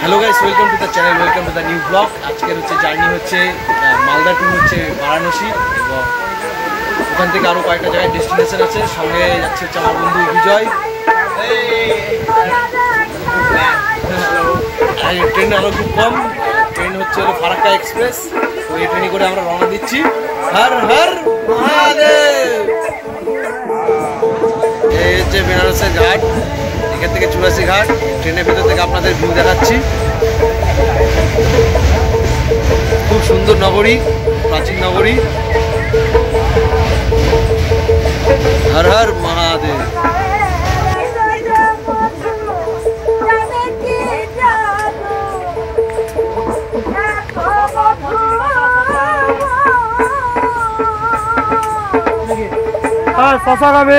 Hello guys, welcome to the channel, welcome to the new blog. আজকের journey হচ্ছে Malda two হচ্ছে বারাণসী এবং ওখান থেকে আরও কয়েকটা জায়গায় ডেস্টিনেশন আছে। সঙ্গে যাচ্ছে হচ্ছে আমার বন্ধু বিজয়। ট্রেন আরও খুব কম, ট্রেন হচ্ছে ফারাক্কা এক্সপ্রেস। তো এই ট্রেনে করে আমরা রওনা দিচ্ছি। হর হর মহাদেব। এই হচ্ছে বেনারসের ঘাট, এখান থেকে 84 ঘাট। ট্রেনের ভেতর থেকে আপনাদের ভিউ দেখাচ্ছি। খুব সুন্দর নগরী, প্রাচীন নগরী। হর হর মহাদেব। শশা খাবে।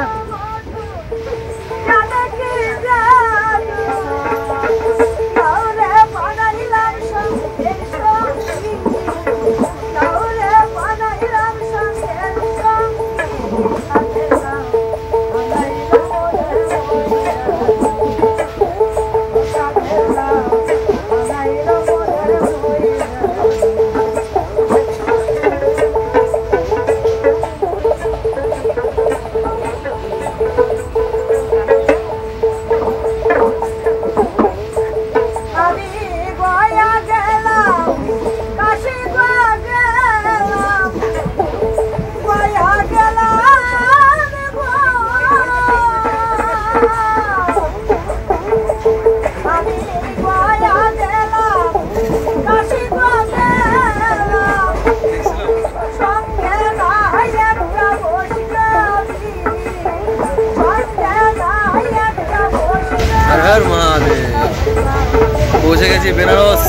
हर महादेव। पहुंचे गए बेनारस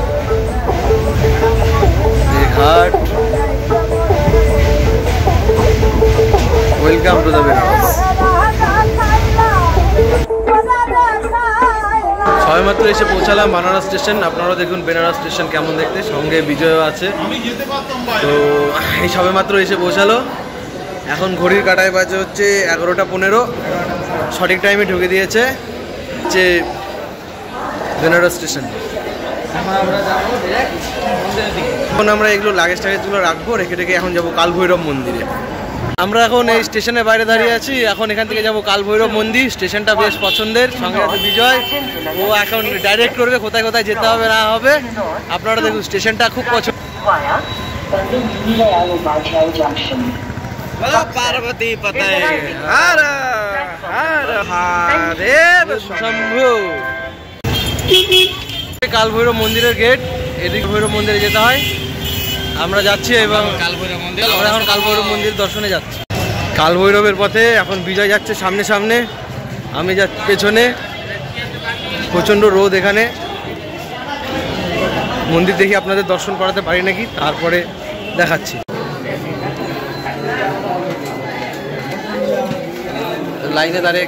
घाट। Welcome to the Benaras. সবেমাত্র এসে পৌঁছালাম বেনারস স্টেশন। আপনারাও দেখুন বেনারস স্টেশন কেমন দেখতে। সঙ্গে বিজয়ও আছে। তো এই সবেমাত্র এসে পৌঁছালো। এখন ঘড়ির কাঁটায় বাজে হচ্ছে 11টা 15। সঠিক টাইমে ঢুকে দিয়েছে যে বেনারস স্টেশন। এখন আমরা এগুলো লাগেজ টাগেজগুলো রাখবো, রেখে এখন যাবো কাল ভৈরব মন্দিরে। আমরা এখন এই স্টেশনের বাইরে দাঁড়িয়ে আছি। এখন এখান থেকে যাবো কাল ভৈরব মন্দির। স্টেশনটা বেশ পছন্দের। সঙ্গে আছে বিজয়, ও এখন ডাইরেক্ট করবে কোথায় কোথায় যেতে হবে না হবে। আপনারা দেখুন স্টেশনটা খুব পছন্দ। পার্বতী পতায় হর হর মহাদেব শম্ভু। কাল ভৈরব মন্দিরের গেট, এদিকে ভৈরব মন্দিরে যেতে হয়। আমরা যাচ্ছি এবং আমরা এখন কাল ভৈরব মন্দির দর্শনে যাচ্ছি। কাল ভৈরবের পথে এখন বিজয় যাচ্ছে সামনে সামনে, আমি যাচ্ছি পেছনে। প্রচণ্ড রোদ এখানে। মন্দির দেখি আপনাদের দর্শন করাতে পারি নাকি, তারপরে দেখাচ্ছি। লাইনে দাঁড়িয়ে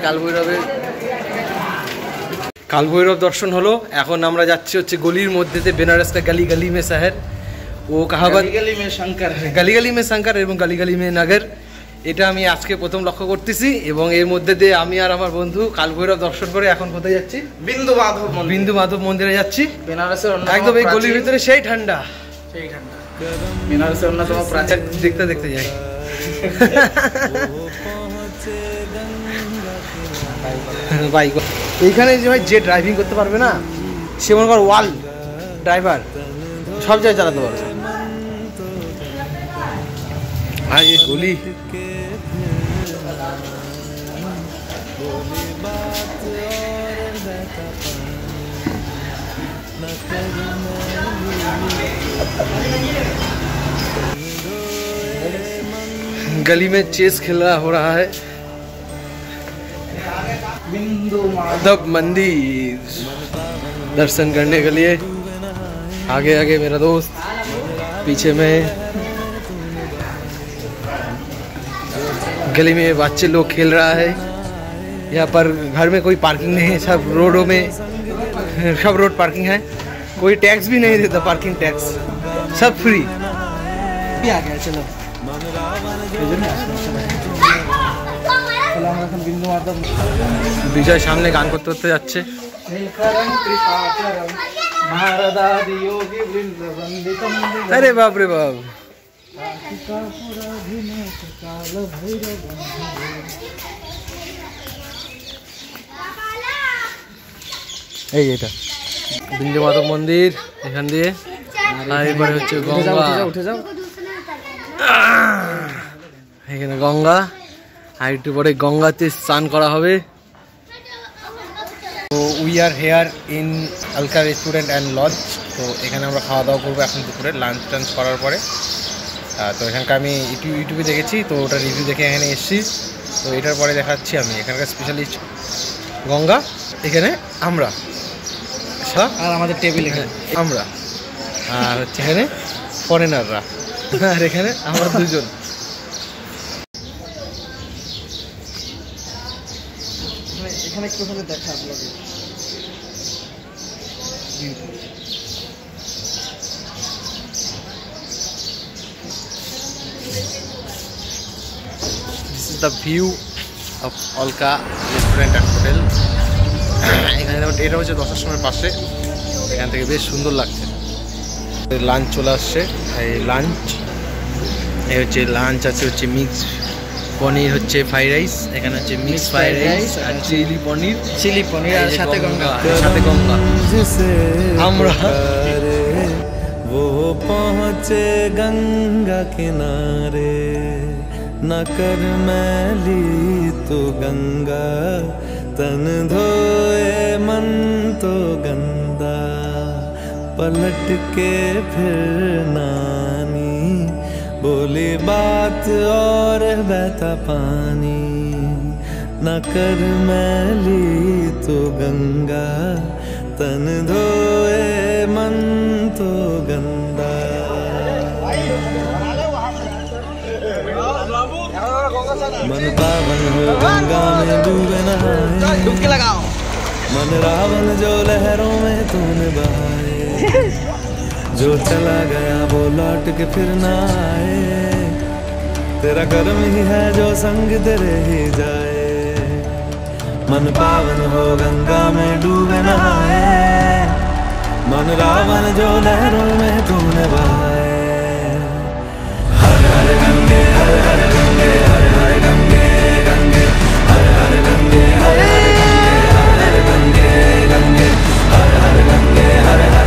কাল ভৈরব দর্শন হলো। এখন আমরা যাচ্ছি হচ্ছে গলির মধ্যে। বেনারস কা গলি গলি মে শহর, ও কাহাবত গলি গলি মে শঙ্কর এবং গলি গলি মে নগর। এটা আমি আজকে প্রথম লক্ষ্য করতেছি এবং এর মধ্যে দিয়ে আমি আর আমার বন্ধু কাল ভৈরব দর্শন করে এখন কোথায় যাচ্ছি? বিন্দু মাধব মন্দিরে যাচ্ছি। বেনারসের একদম এই গলির ভিতরে সেই ঠান্ডা। বেনারসের অন্যতম প্রাচীন। দেখতে দেখতে যাই। বাইক এইখানে যে ভাই যে ড্রাইভিং করতে পারবে না, সে মনে কর ওয়াল ড্রাইভার, সব জায়গায় চালাতে পারবে। আর এই গলি गली में चेस खेल रहा हो रहा है। बिंदु माधव मंदिर दर्शन करने के लिए। आगे आगे मेरा दोस्त, पीछे में गली में बच्चे लोग खेल रहा है। यहाँ पर घर में कोई पार्किंग नहीं है, सब रोडों में सब रोड पार्किंग है। कोई टैक्स भी नहीं देता, पार्किंग टैक्स सब फ्री। आ गया चलो। বিজয় সামনে গান করতে করতে যাচ্ছে। अरे बाप रे बाप, এই এটা বিন্দু মাধব মন্দির এখান দিয়ে, আর এবারে হচ্ছে গঙ্গা, উঠে যাও এখানে গঙ্গা, আর একটু পরে গঙ্গাতে স্নান করা হবে। তো we are here in Alka restaurant and lodge. তো এখানে আমরা খাওয়া দাওয়া করবো এখন দুপুরে, লাঞ্চ টাঞ্চ করার পরে। তো এখানকার আমি ইউটিউবে দেখেছি, তো ওটা রিভিউ দেখে এখানে এসেছি। তো এটার পরে দেখাচ্ছি আমি এখানকার স্পেশালিস্ট গঙ্গা, এখানে আমরা আর আমাদের টেবিল এখানে আমরা, আর হচ্ছে এখানে ফরেনাররা, আর এখানে আমরা দুজন। এখানে একটু হলে দেখা আপনাকে। This is the view of Alka Restaurant and Hotel. এখানে এটা হচ্ছে 10টার সময় পাশে, এখান থেকে বেশ সুন্দর লাগছে। লাঞ্চ চলে আসছে, এই লাঞ্চ, এই হচ্ছে লাঞ্চ আছে হচ্ছে মিক্স পনির, হচ্ছে ফ্রাইড রাইস, এখানে হচ্ছে মিক্স ফ্রাইড রাইস আর চিলি পনির আর সাথে গঙ্গা, আমরা वो पहुँचे गंगा किनारे, न कर मैली तो गंगा, तन धोए मन तो गंदा, पलट के फिर नानी, बोली बात और बहता पानी, न कर मैली तो गंगा, तन धोए मन तो गंदा। मन पावन हो गंगा में डूबे नहाए, डुबकी लगाओ। मन रावण जो लहरों में तूने बहाए, जो चला गया वो लौट के फिर ना आए, तेरा कर्म ही है जो संग तेरे ही जाए। मन पावन हो गंगा में डूबे नहाए, मन रावण जो लहरों में तूने बहाए। हर हर गंगे हर हर गंगे हर हर गंगे गंगे हर हर गंगे हर हर गंगे गंगे हर हर गंगे हर हर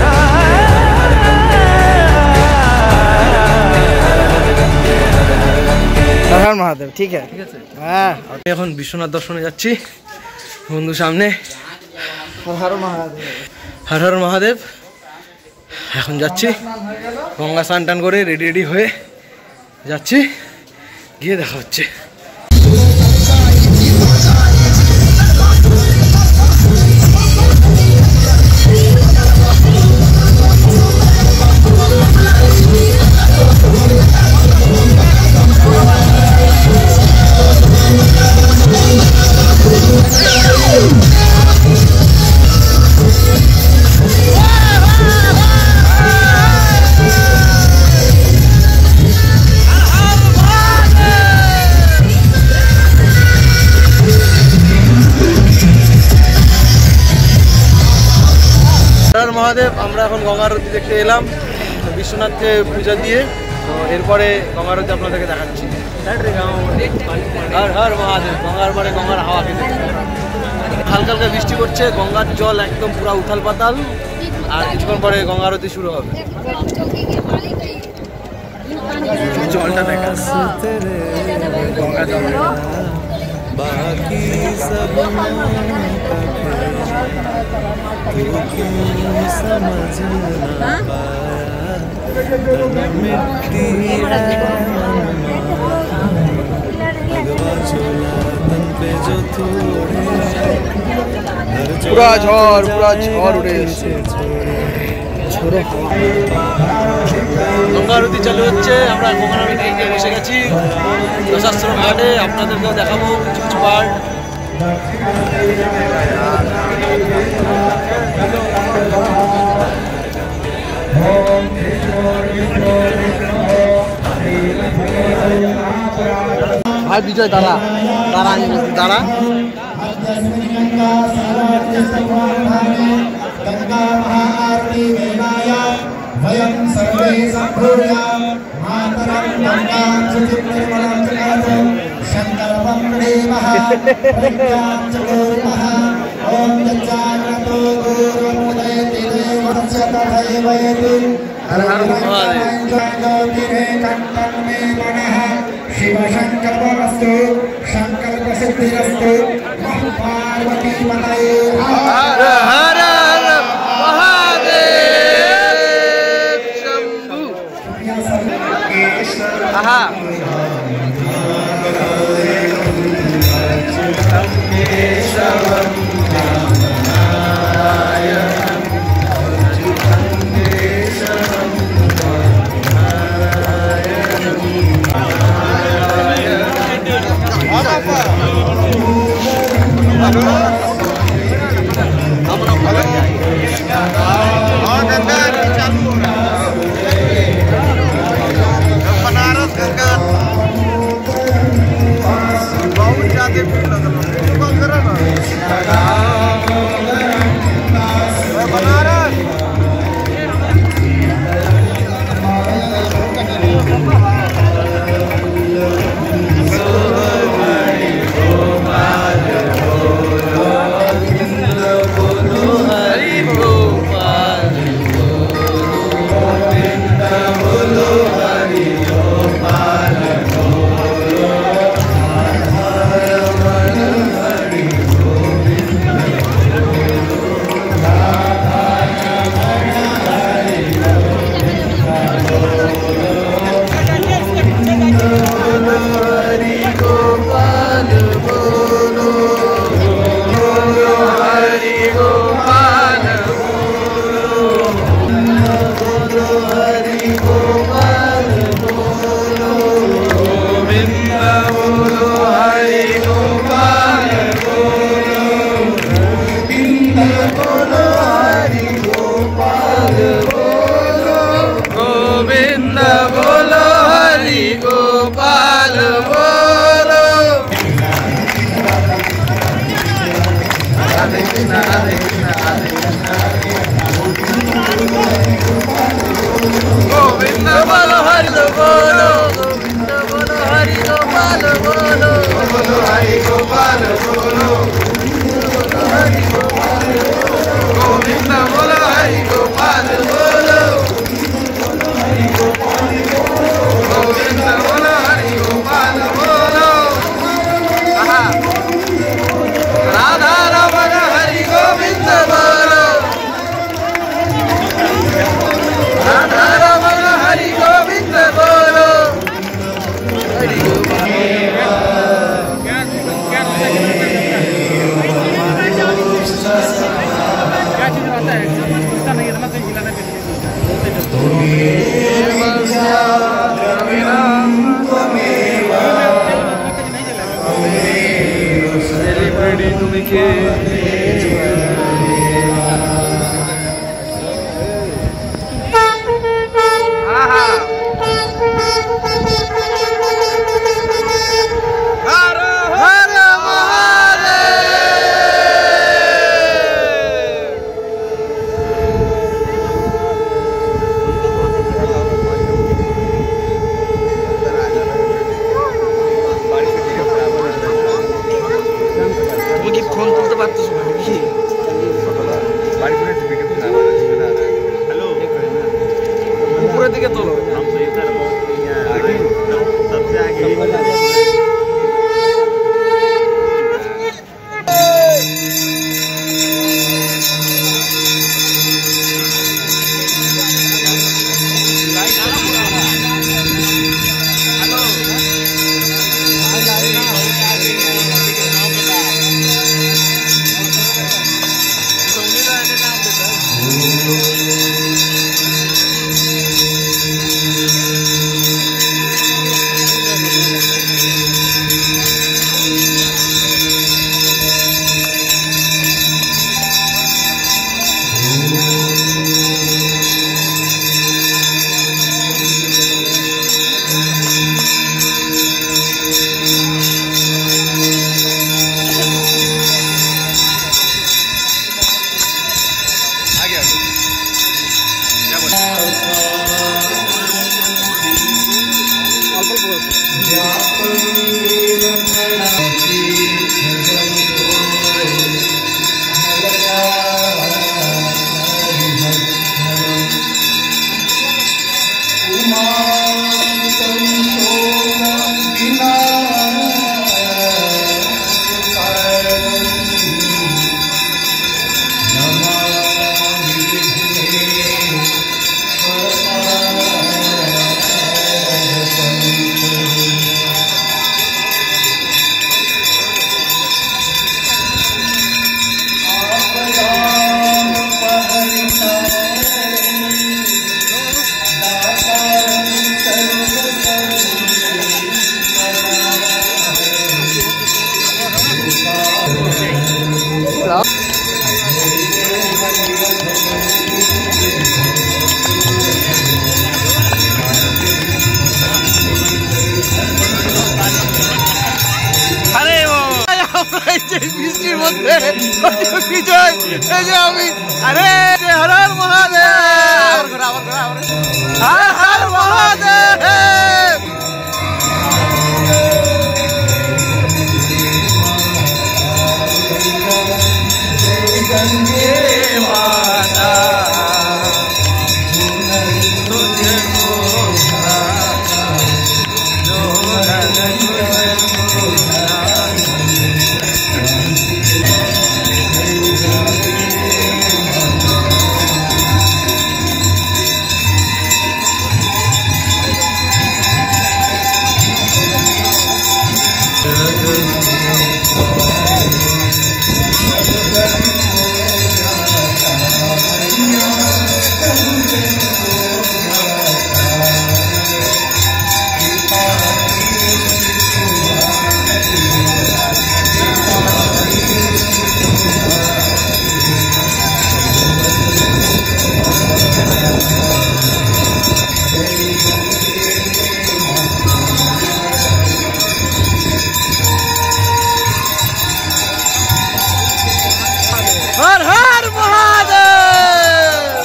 हर महादेव। ठीक है, ठीक है। হ্যাঁ, আমি এখন বিশ্বনাথ দর্শনে যাচ্ছি বন্ধু সামনে। হর হর মহাদেব, হর হর মহাদেব। এখন যাচ্ছি গঙ্গা স্নান টান করে রেডি হয়ে যাচ্ছি, গিয়ে দেখা হচ্ছে। মহাদেব, আমরা এখন গঙ্গা আরতি দেখতে এলাম বিশ্বনাথকে পূজা দিয়ে। তো এরপরে গঙ্গা আরতি আপনাদেরকে দেখাচ্ছি। হর হর মহাদেব। গঙ্গার পরে গঙ্গার হাওয়া খেতে, হালকা হালকা বৃষ্টি করছে, গঙ্গার জল একদম পুরো উথাল পাতাল, আর কিছুক্ষণ পরে গঙ্গা আরতি শুরু হবে। জলটা দেখা গঙ্গা জল बाकी सब समझ ना पाया, मिट्टी भगवा छोला तन पे जो थोड़े, पूरा झड़ उड़े গঙ্গা আরতি চালু হচ্ছে। আমরা গঙ্গা আরতি দেখতে বসে গেছি দশাশ্রম ঘাটে, আপনাদেরকেও দেখাবো কিছু কিছু পার্ট। ভাই বিজয় দাঁড়া, আমি বলছি দাঁড়া। गंगा महाआरती वेलाय वयं सर्वे सम्भूयाम मातरं गंगां शुचिर्निर्मलं च करोतु शङ्करं प्रणेमः प्रज्ञां च कुर्मः ॐ यज्जाग्रतो गुरुमुदयति देवस्य तथैवयति ज्योतिरे कण्ठं मे मनः शिव शङ्करमस्तु शङ्करप्रसिद्धिरस्तु पार्वती पतये हर हर महादेव शंभु। आहा বৃষ্টির মধ্যে বিজয় এই যে আমি আরে হর হর মহাদেব হর হর মহাদেব हर हर महादेव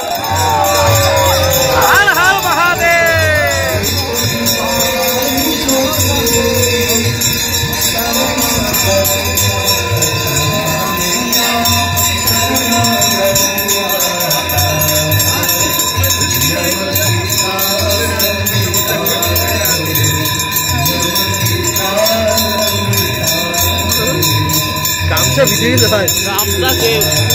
हर हर महादेव काम से विजयी है काम के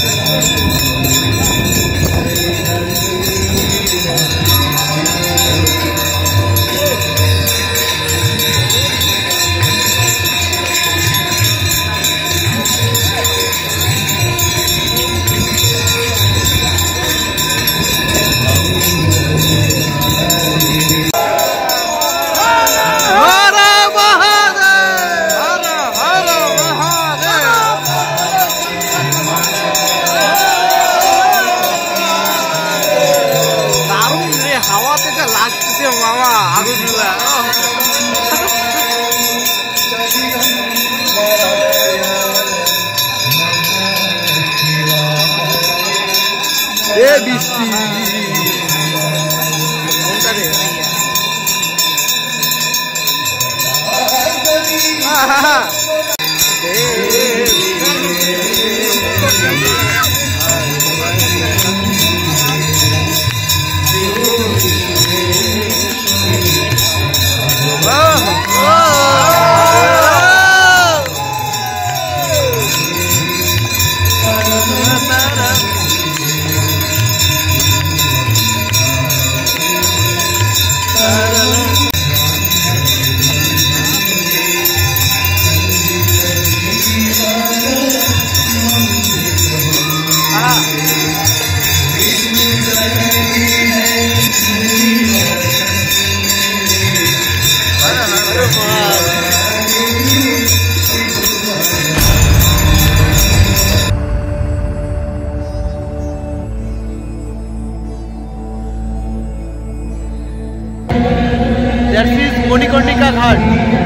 বৃষ্টি मणिकर्णिका घाट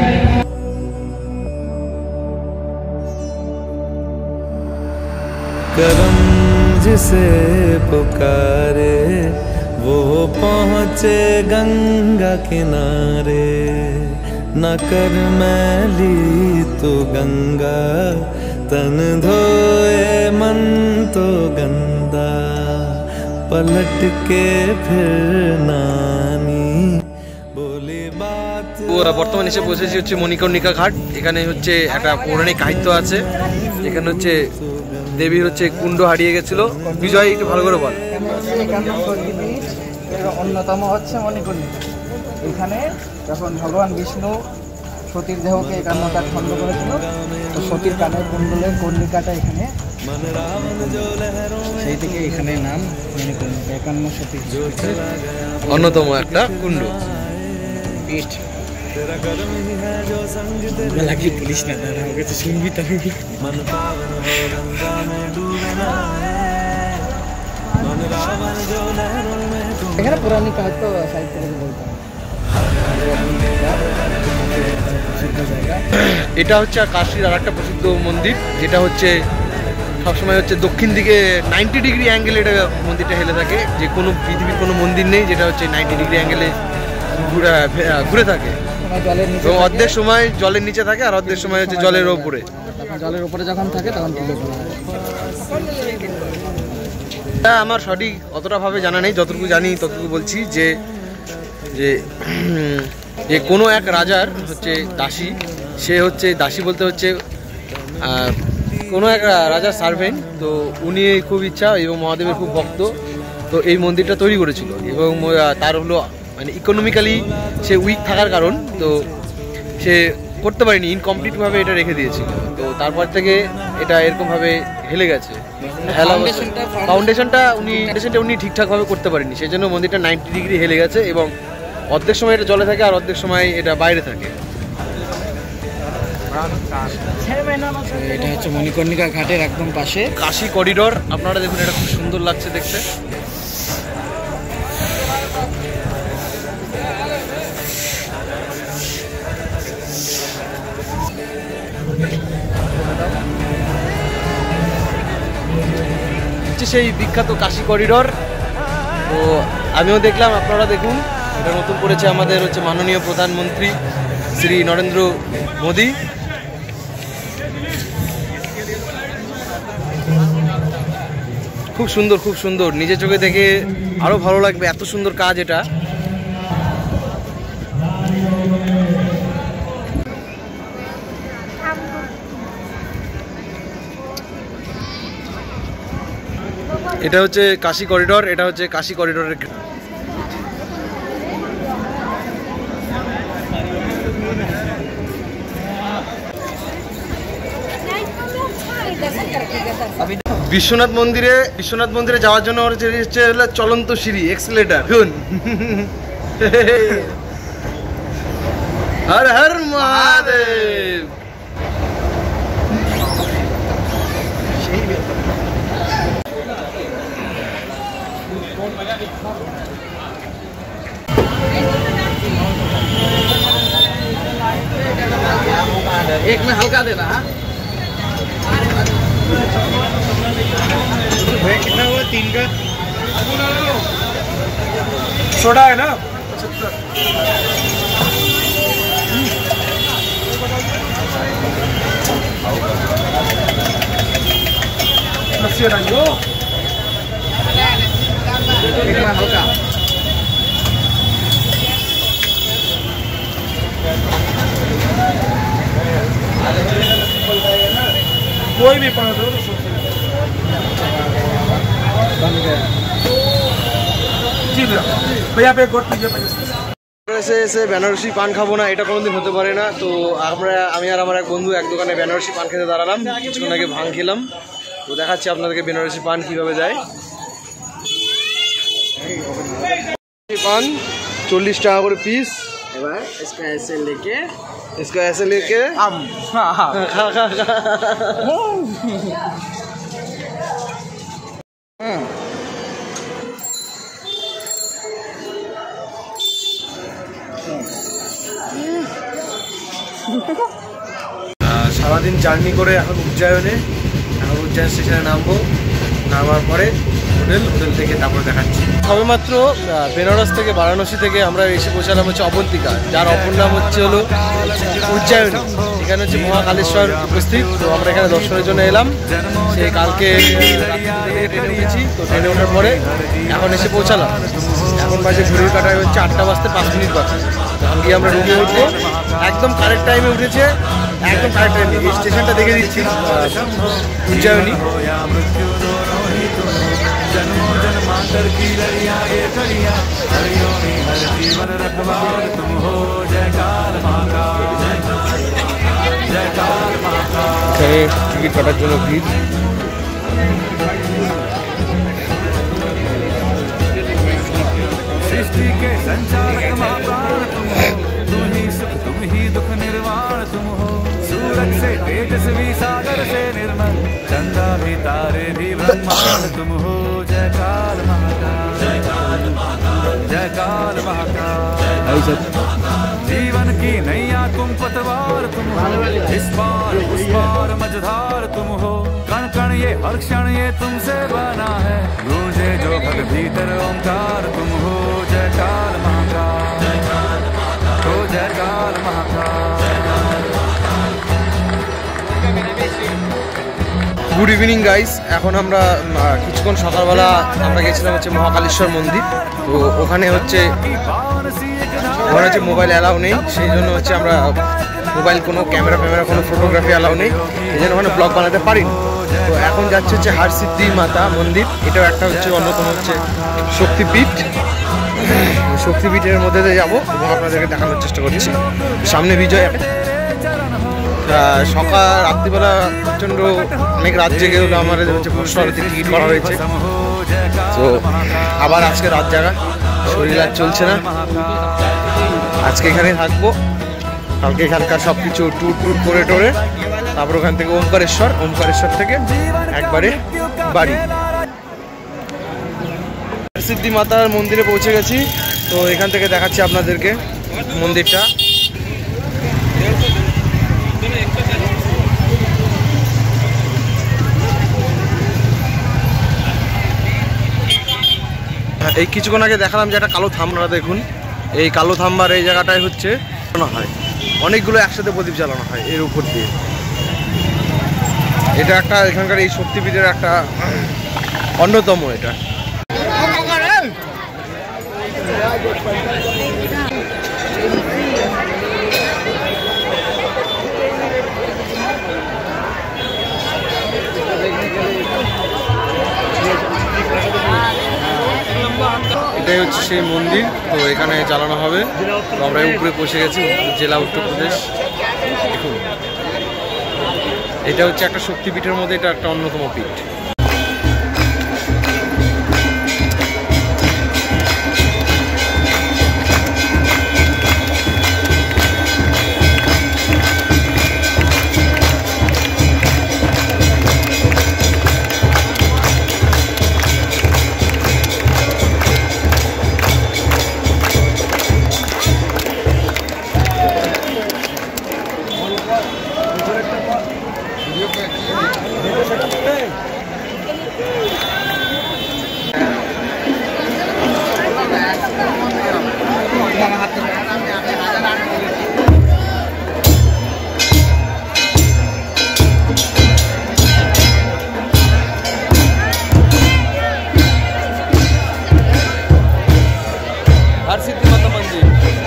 करम जिसे पुकारे वो पहुँचे गंगा किनारे न कर मैली तो गंगा तन धोए मन तो गंदा पलट के फिर नानी বর্তমানে এসে পৌঁছেছি হচ্ছে মণিকর্ণিকা ঘাট। এখানে হচ্ছে একটা পৌরাণিক কাহিত্য আছে। এখানে হচ্ছে দেবীর হচ্ছে কুণ্ড হারিয়ে গেছিল। বিজয় একটু ভালো করে বল। অন্যতম হচ্ছে মণিকর্ণিকা। এখানে যখন ভগবান বিষ্ণু সতীর দেহকে 51টা খণ্ড করেছিল, তো সতীর কানের কুণ্ডলের কর্ণিকাটা এখানে, সেই থেকে এখানে নাম মণিকর্ণিকা। 51 সতীর অন্যতম একটা কুণ্ড। लगी पुलिस ना डरा होगा तो सुन भी तभी रावण जो लहरों में तुम এখানে পুরানি কাহিত্য সাহিত্য বলতে এটা হচ্ছে কাশীর আর একটা প্রসিদ্ধ মন্দির, যেটা হচ্ছে সবসময় হচ্ছে দক্ষিণ দিকে 90 ডিগ্রি অ্যাঙ্গেলে এটা মন্দিরটা হেলে থাকে। যে কোনো পৃথিবীর কোনো মন্দির নেই যেটা হচ্ছে 90 ডিগ্রি অ্যাঙ্গেলে ঘুরে থাকে। জলের নিচে এবং অর্ধেক সময় জলের নিচে থাকে আর অর্ধেক সময় হচ্ছে জলের ওপরে। জলের উপরে যখন থাকে তখন তুলে ফেলা হয়। এটা আমার সঠিক অতটা ভাবে জানা নেই, যতটুকু জানি ততটুকু বলছি যে যে যে কোনো এক রাজার হচ্ছে দাসী, সে হচ্ছে দাসী বলতে হচ্ছে কোনো এক রাজার সার্ভেন্ট, তো উনি খুব ইচ্ছা এবং মহাদেবের খুব ভক্ত, তো এই মন্দিরটা তৈরি করেছিল। এবং তার হলো মানে ইকোনমিক্যালি সে উইক থাকার কারণ তো সে করতে পারেনি, ইনকমপ্লিটভাবে এটা রেখে দিয়েছিল। তো তারপর থেকে এটা এরকমভাবে হেলে গেছে। ফাউন্ডেশনটা উনি ঠিকঠাকভাবে করতে পারেনি, সেই জন্য মন্দিরটা 90 ডিগ্রি হেলে গেছে এবং অর্ধেক সময় এটা জলে থাকে আর অর্ধেক সময় এটা বাইরে থাকে। এটা হচ্ছে মণিকর্ণিকা ঘাটের একদম পাশে কাশী করিডোর, আপনারা দেখুন এটা খুব সুন্দর লাগছে দেখতে। সেই বিখ্যাত কাশী করিডোর, তো আমিও দেখলাম, আপনারা দেখুন। এটা নতুন করেছে আমাদের হচ্ছে মাননীয় প্রধানমন্ত্রী শ্রী নরেন্দ্র মোদী। খুব সুন্দর, খুব সুন্দর, নিজের চোখে দেখে আরো ভালো লাগবে, এত সুন্দর কাজ এটা। এটা হচ্ছে কাশী করিডোর, এটা হচ্ছে কাশী করিডোরের বিশ্বনাথ মন্দিরে যাওয়ার জন্য হচ্ছে চলন্ত সিঁড়ি, এক্সেলেটর। হর হর মহাদেব। एक में हल्का देना। कितना हुआ? 3 का सोडा है ना? लस्सी बनाइयो। एक में हल्का। कोई भी पढ़ा दो बन गया। जी भैया पे गोट लीजिए पहले। এসে বেনারসি পান খাবো না, এটা কোনোদিন হতে পারে না। তো আমি আর আমার এক বন্ধু এক দোকানে বেনারসি পান খেতে দাঁড়ালাম, কিছুক্ষণ আগে ভাং খেলাম। তো দেখাচ্ছি আপনাদেরকে বেনারসি পান কীভাবে দেয়। পান 40 টাকা করে পিস। এবার इसको ऐसे लेके खा खा खा। সারাদিন জার্নি করে এখন উজ্জয়ন স্টেশনে নামবো, নামার পরে হোটেল থেকে তারপর দেখাচ্ছি। সবেমাত্র বেনারস থেকে বারাণসী থেকে আমরা এসে পৌঁছালাম হচ্ছে অবন্তিকা, যার অপর নাম হলো উজ্জয়িনী। এখানে হচ্ছে মহাকালেশ্বর উপস্থিত। তো আমরা এখানে দর্শনের জন্য এলাম, সে কালকে ট্রেনে উঠেছি। তো ট্রেনে ওঠার পরে এখন এসে পৌঁছালাম। এখন বাজে ঘড়ির কাটায় হচ্ছে 8টা বাজতে 5 মিনিট বাজে। তখন গিয়ে আমরা রুমে উঠবো, একদম কারেক্ট টাইমে উঠেছে, একদম কারেক্ট টাইমে। এই স্টেশনটা দেখে দিচ্ছি, উজ্জয়িনী। जन्मों जन्मांतर की लड़ियां ये कड़ियां, हरियों में हर जीवन रखवार तुम हो। जयकार महाकाल, जयकार महाकाल। টিকিট কাটার জন্য ভিড়। सृष्टि के संचालक महाप्राण तुम हो, तुम ही सुख तुम ही दुख निर्वाण तुम हो। सूरज से तेजस्वी सागर से निर्मल, चंदा भी तारे भी ब्रह्मांड तुम हो। जयकाल महाकाल, जयकाल महाकाल, जयकाल महाकाल। जीवन की नैया तुम पतवार तुम हो, इस पार उस पार मझधार तुम हो। कण कण ये हर क्षण ये तुमसे बना है, गूंजे जो भग भीतर ओंकार तुम हो। जयकाल महाकाल, जयकाल महाकाल, हो जयकाल महाकाल। গুড ইভিনিং গাইস, এখন আমরা কিছুক্ষণ সকালবেলা আমরা গেছিলাম হচ্ছে মহাকালেশ্বর মন্দির। তো ওখানে হচ্ছে মোবাইল অ্যালাউ নেই, সেই জন্য হচ্ছে আমরা মোবাইল কোনো ক্যামেরা কোনো ফটোগ্রাফি অ্যালাউ নেই, সেই জন্য ওখানে ব্লগ বানাতে পারিনি। তো এখন যাচ্ছে হচ্ছে হরসিদ্ধি মাতা মন্দির, এটাও একটা হচ্ছে অন্যতম হচ্ছে শক্তিপীঠ। শক্তিপীঠের মধ্যে দিয়ে যাবো এবং আপনাদেরকে দেখানোর চেষ্টা করছি। সামনে বিজয়, সকাল রাত্রিবেলা প্রচণ্ড অনেক রাত জেগে হলো আমাদের হচ্ছে পুষ্পারতির টিকিট করা হয়েছে। তো আবার আজকে রাত জাগা, শরীর আর চলছে না, আজকে এখানে থাকবো। কালকে এখানকার সব কিছু ট্যুর করে টোরে তারপর ওখান থেকে ওমকারেশ্বর থেকে একবারে বাড়ি। সিদ্ধি মাতার মন্দিরে পৌঁছে গেছি। তো এখান থেকে দেখাচ্ছি আপনাদেরকে মন্দিরটা। এই কিছুক্ষণ আগে দেখালাম যে একটা কালো থাম্বা, দেখুন এই কালো থাম্বার এই জায়গাটায় হচ্ছে হয় অনেকগুলো একসাথে প্রদীপ জ্বালানো হয় এর উপর দিয়ে। এটা একটা এখানকার এই শক্তিপীঠের একটা অন্যতম এটা। এটাই হচ্ছে সেই মন্দির। তো এখানে চালানো হবে। তো আমরা উপরে পৌঁছে গেছি, জেলা উত্তরপ্রদেশ। দেখুন এটা হচ্ছে একটা শক্তিপীঠের মধ্যে এটা একটা অন্যতম পীঠ। हरसिद्धि माता मंदिर।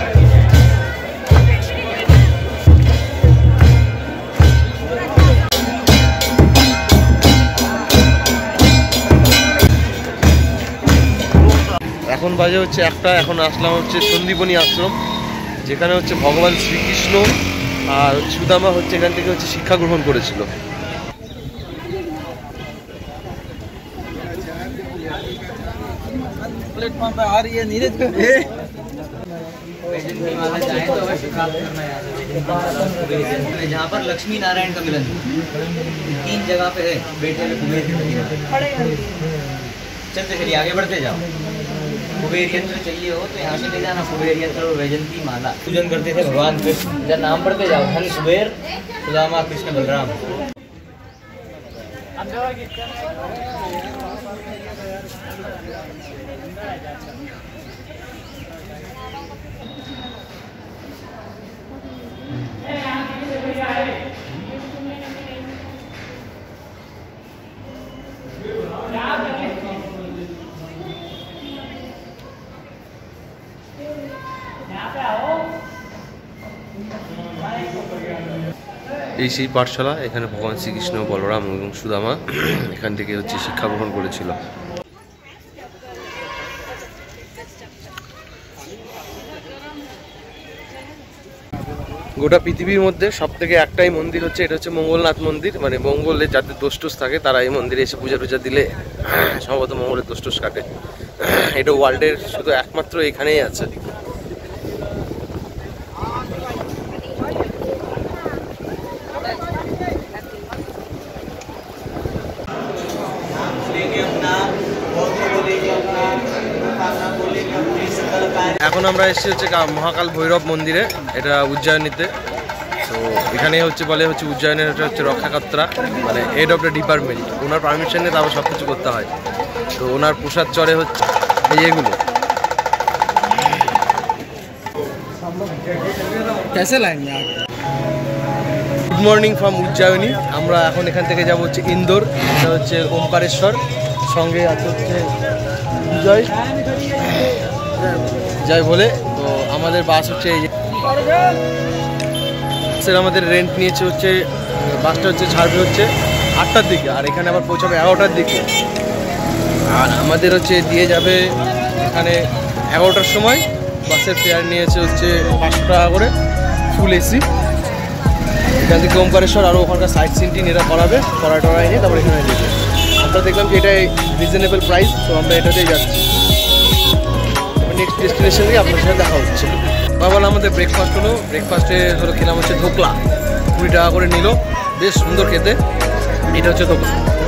এখন বাজে হচ্ছে একটা। এখন আসলাম হচ্ছে সন্দীপনী আশ্রম, যেখানে হচ্ছে ভগবান শ্রীকৃষ্ণ আর সুদামা হচ্ছে এখান থেকে হচ্ছে শিক্ষা গ্রহণ করেছিল। प्लेटफॉर्म पे आ रही है नीरज पे जहाँ पर लक्ष्मी नारायण का मिलन 3 जगह पे है। बेटे में कुबेर चलते चलिए आगे बढ़ते जाओ। कुबेर यंत्र चाहिए हो तो यहाँ से ले जाना। कुबेर यंत्र और वैजंती माला पूजन करते थे भगवान कृष्ण। जब नाम पढ़ते जाओ, धन कुबेर सुदामा कृष्ण बलराम। এই সেই পাঠশালা, এখানে ভগবান শ্রীকৃষ্ণ, বলরাম এবং সুদামা এখান থেকে হচ্ছে শিক্ষা গ্রহণ করেছিল। গোটা পৃথিবীর মধ্যে সব থেকে একটাই মন্দির হচ্ছে, এটা হচ্ছে মঙ্গলনাথ মন্দির। মানে মঙ্গলে যাদের দোষ থাকে তারা এই মন্দিরে এসে পূজা টুজা দিলে সম্ভবত মঙ্গলের দোষ কাটে। এটা ওয়ার্ল্ডের শুধু একমাত্র এখানেই আছে। এখন আমরা এসেছি হচ্ছে মহাকাল ভৈরব মন্দিরে, এটা উজ্জয়িনীতে। তো এখানে হচ্ছে বলে হচ্ছে উজ্জয়িনের হচ্ছে রক্ষাকর্তা, মানে হেড অফ দ্য ডিপার্টমেন্ট, ওনার পারমিশন নিয়ে তারপর সব কিছু করতে হয়। তো ওনার প্রসাদ চড়ে হচ্ছে এগুলো। कैसे लाएंगे आप? Good morning from Ujjaini. আমরা এখন এখান থেকে যাব হচ্ছে ইন্দোর, এটা হচ্ছে ওমকারেশ্বর, সঙ্গে আছে হচ্ছে বিজয় জয় বলে। তো আমাদের বাস হচ্ছে এই স্যার আমাদের রেন্ট নিয়েছে হচ্ছে, বাসটা হচ্ছে ছাড়বে হচ্ছে 8টার দিকে, আর এখানে আবার পৌঁছাবে 11টার দিকে। আর আমাদের হচ্ছে দিয়ে যাবে এখানে 11টার সময়। বাসের ফেয়ার নিয়েছে হচ্ছে 500 টাকা করে, ফুল এসি। এখান থেকে ওমকারেশ্বর আরও ওখানকার সাইট সিনটিন এরা করাবে, টরাই নিয়ে তারপর এখানে নেবে। আমরা দেখলাম যে এটাই রিজনেবল প্রাইস, তো আমরা এটাতেই যাচ্ছি। নেক্সট ডেস্টিনেশন দিয়ে আপনার সাথে দেখা হচ্ছে। তারপর আমাদের ব্রেকফাস্ট হলো, ব্রেকফাস্টে হলো খেলাম হচ্ছে ধোকলা, 20 টাকা করে নিল, বেশ সুন্দর খেতে। এটা হচ্ছে ধোকলা।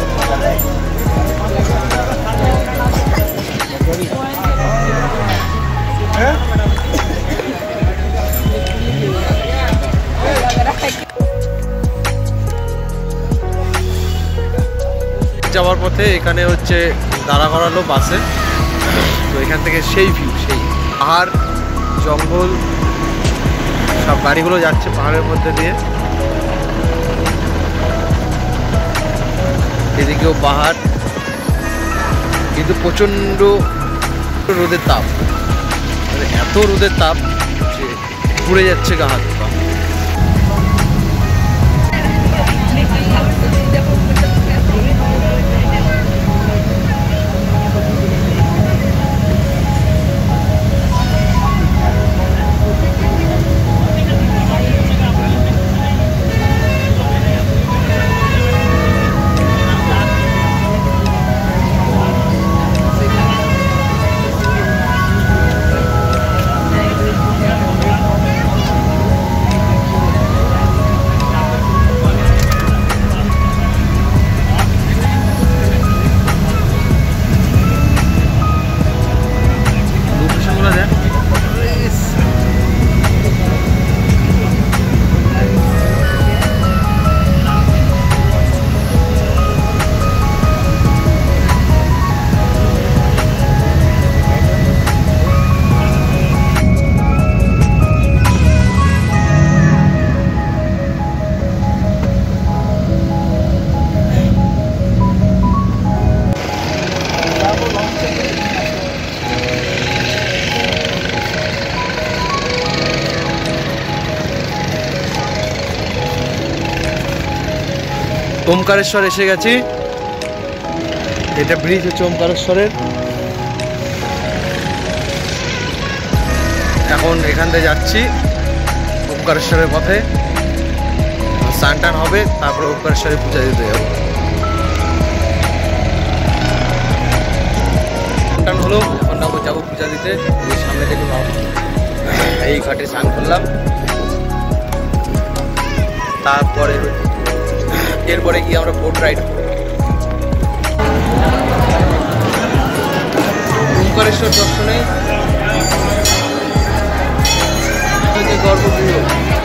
যাওয়ার পথে এখানে হচ্ছে দাঁড়া করালো বাসে। তো এখান থেকে সেই ভিউ, সেই পাহাড় জঙ্গল, সব গাড়িগুলো যাচ্ছে পাহাড়ের মধ্যে দিয়ে। এদিকেও পাহাড়, কিন্তু প্রচণ্ড রোদের তাপ, মানে এত রোদের তাপ যে পুড়ে যাচ্ছে গা হাত পা। ওমকারেশ্বর এসে গেছি, এটা ব্রিজ হচ্ছে ওমকারেশ্বরের। এখন এখান থেকে যাচ্ছি ওমকারেশ্বরের পথে, স্নান টান হবে, তারপরে ওমকারেশ্বরে পূজা দিতে যাবো। স্নান টান হলো, এখন যাবো পূজা দিতে। সামনে দেখুন এই ঘাটে স্নান করলাম, তারপরে এরপরে গিয়ে আমরা বোট রাইড করব। ওমকারেশ্বর দর্শনে গর্ভগৃহ।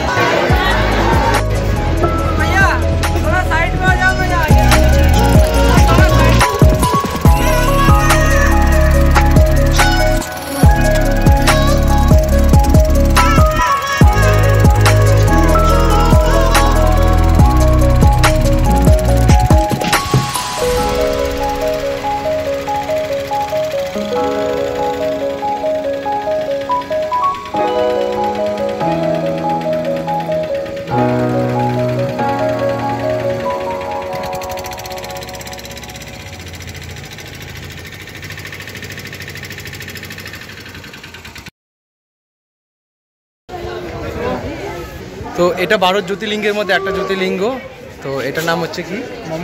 তো এটা 12 জ্যোতির্লিঙ্গের মধ্যে একটা জ্যোতির্লিঙ্গ। তো এটার নাম হচ্ছে কি?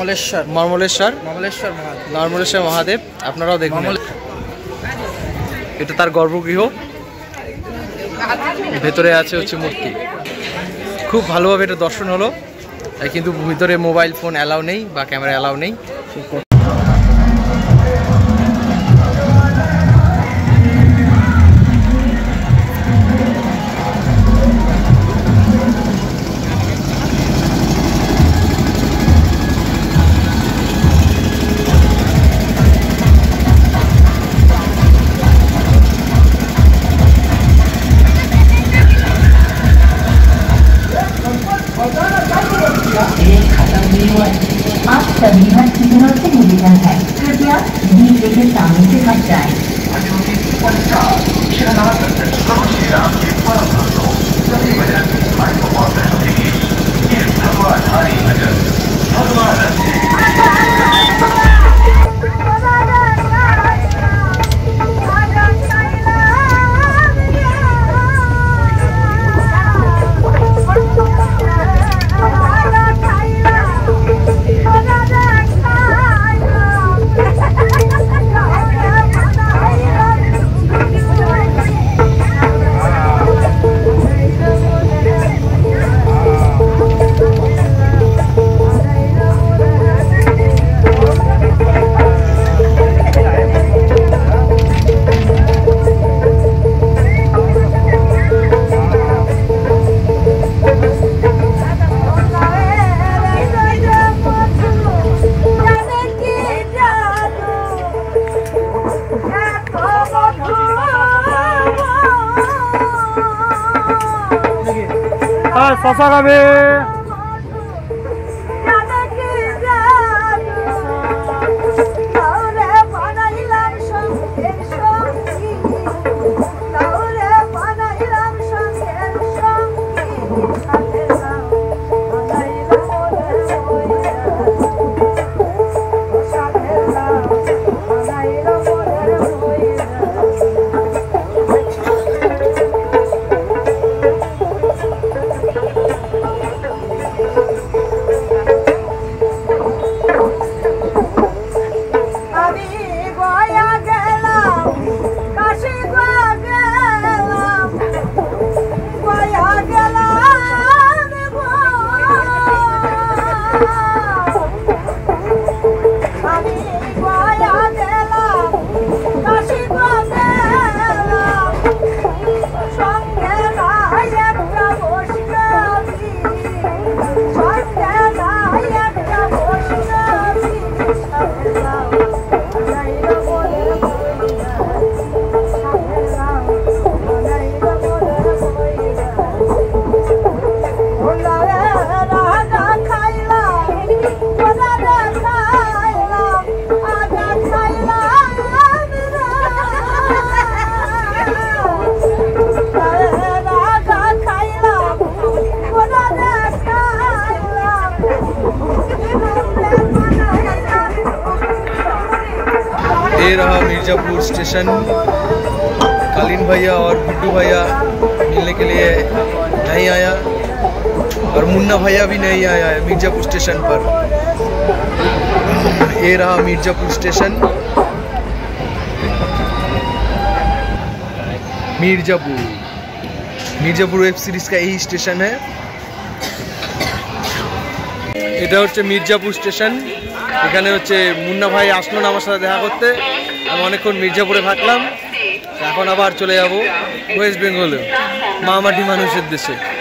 মর্মলেশ্বর মহাদেব। আপনারাও দেখুন, এটা তার গর্ভগৃহ, ভেতরে আছে হচ্ছে মূর্তি। খুব ভালোভাবে এটা দর্শন হলো, কিন্তু ভিতরে মোবাইল ফোন অ্যালাউ নেই বা ক্যামেরা অ্যালাউ নেই। 小明对抗战。 শশা খাবে ये रहा मिर्ज़ापुर स्टेशन। कालीन भैया और गुड्डू भैया मिलने के लिए नहीं आया और मुन्ना भैया भी नहीं आया है मिर्ज़ापुर स्टेशन पर। ये रहा Mirzapur station. Mirzapur web series का यही स्टेशन है। এটা হচ্ছে মির্জাপুর স্টেশন। এখানে হচ্ছে মুন্না ভাই আসলো না আমার সাথে দেখা করতে, আমি অনেকক্ষণ মির্জাপুরে থাকলাম, এখন আবার চলে যাব ওয়েস্ট বেঙ্গলে, মামাটি মানুষের দেশে।